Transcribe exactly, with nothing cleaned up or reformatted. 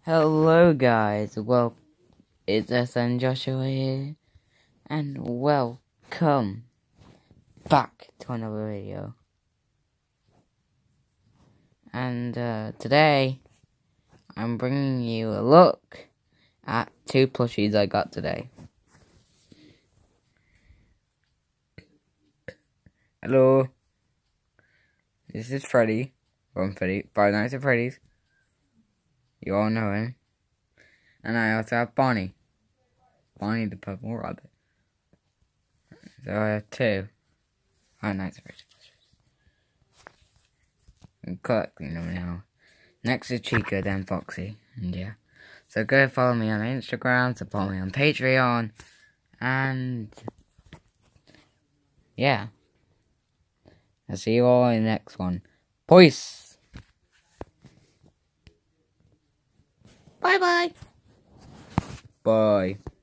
Hello guys, well, it's S N Joshua here, and welcome back to another video. And uh, today, I'm bringing you a look at two plushies I got today. Hello, this is Freddy from Freddy, Five Nights at Freddy's. You all know him. And I also have Bonnie. Bonnie the purple rabbit. So I have two. Five Nights at Freddy's. I'm collecting them now. Next is Chica, then Foxy. And yeah. So go follow me on Instagram, support me on Patreon. And yeah. I'll see you all in the next one. Peace! Bye bye! Bye.